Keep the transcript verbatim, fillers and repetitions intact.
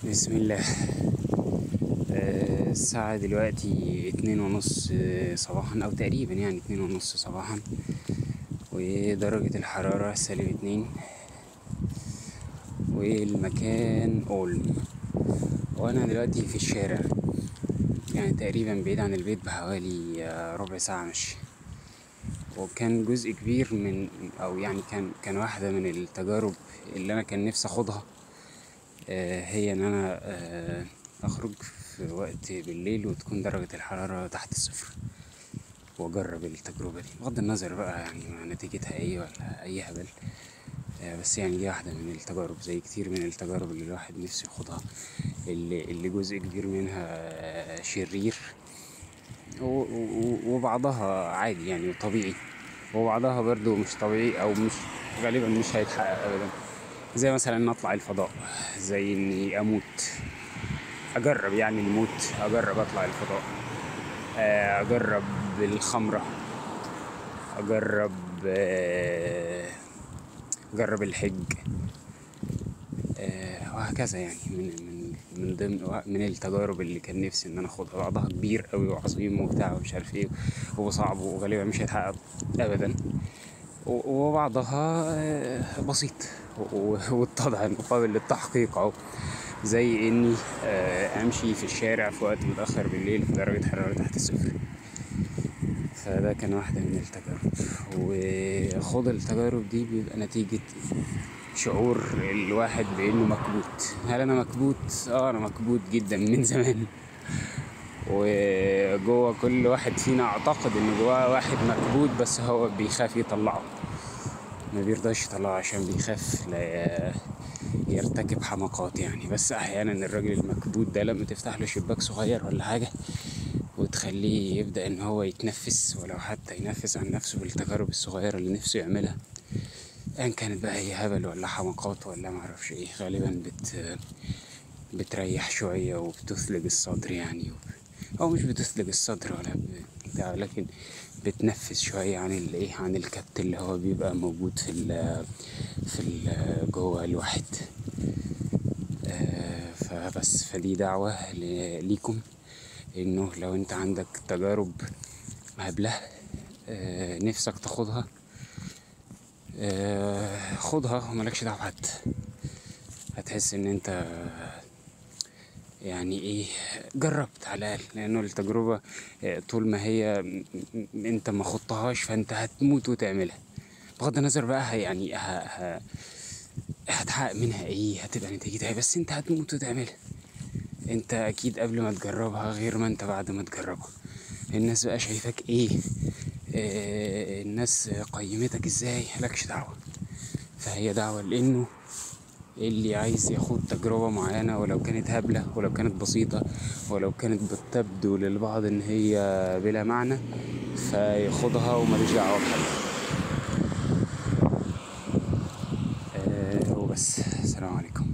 بسم الله. آه، الساعة دلوقتي اتنين ونص صباحا او تقريبا يعني اتنين ونص صباحا، ودرجة الحرارة سالب اتنين، والمكان أولم، وانا دلوقتي في الشارع يعني تقريبا بعيد عن البيت بحوالي آه، ربع ساعة مشي. وكان جزء كبير من او يعني كان كان واحدة من التجارب اللي انا كان نفسي اخدها، آه، هي ان انا آه، اخرج في وقت بالليل وتكون درجة الحرارة تحت الصفر، واجرب التجربة دي بغض النظر بقى يعني نتيجتها ايه ولا اي هبل. آه، بس يعني دي واحدة من التجارب زي كتير من التجارب اللي الواحد نفسه ياخدها، اللي, اللي جزء كبير منها آه، شرير، و- و- وبعضها عادي يعني وطبيعي، وبعضها برضو مش طبيعي او مش غالبا مش هيتحقق ابدا. زي مثلا ان اطلع الفضاء، زي اني اموت، اجرب يعني الموت، اجرب اطلع الفضاء، آه، اجرب الخمرة، اجرب آه، اجرب الحج، آه، وهكذا يعني من من من ضمن من التجارب اللي كان نفسي ان انا اخدها. بعضها كبير قوي وعظيم وبتاع ومش عارف ايه وصعب وغالبا مش هيتحقق ابدا، و- وبعضها آه، بسيط و- واتضح انه قابل للتحقيق اهو، زي اني آه، امشي في الشارع في وقت متاخر بالليل في درجه حراره تحت الصفر. فده كان واحدة من التجارب، وخوض التجارب دي بيبقى نتيجة شعور الواحد بانه مكبوت. هل انا مكبوت؟ اه انا مكبوت جدا من زمان، وجوه كل واحد فينا اعتقد ان جواه واحد مكبوت، بس هو بيخاف يطلعه، ما بيرضاش يطلعه عشان بيخاف لا يرتكب حماقات يعني. بس احيانا الراجل المكبوت ده لما تفتح له شباك صغير ولا حاجة وتخليه يبدأ ان هو يتنفس، ولو حتى ينفس عن نفسه بالتجارب الصغيرة اللي نفسه يعملها، ان كانت بقى هي هبل ولا حماقات ولا معرفش ايه، غالبا بت بتريح شوية وبتثلج الصدر يعني، او مش بتثلج الصدر ولا بتاع، لكن بتنفس شوية عن الايه، عن الكبت اللي هو بيبقى موجود في ال في ال جوه الواحد. آه، فبس فدي دعوة ل- ليكم، انه لو انت عندك تجارب هبلة آه، نفسك تاخدها، آه، خدها وملكش دعوة بحد. هتحس ان انت يعني ايه، جربت على الاقل، لانه التجربة آه، طول ما هي م- م- انت ما خضتهاش فانت هتموت وتعملها، بغض النظر بقى ه- يعني ه... ه... هتحقق منها ايه، هتبقى نتيجتها إيه، بس انت هتموت وتعملها. انت اكيد قبل ما تجربها غير ما انت بعد ما تجربها. الناس بقى شايفاك ايه، آه، الناس قيمتك ازاي، مالكش دعوة. فهي دعوة لانه اللي عايز ياخد تجربة معينة ولو كانت هبلة ولو كانت بسيطة ولو كانت بتبدو للبعض ان هي بلا معنى، فياخدها وماليش دعوة بحد. آه، وبس. السلام عليكم.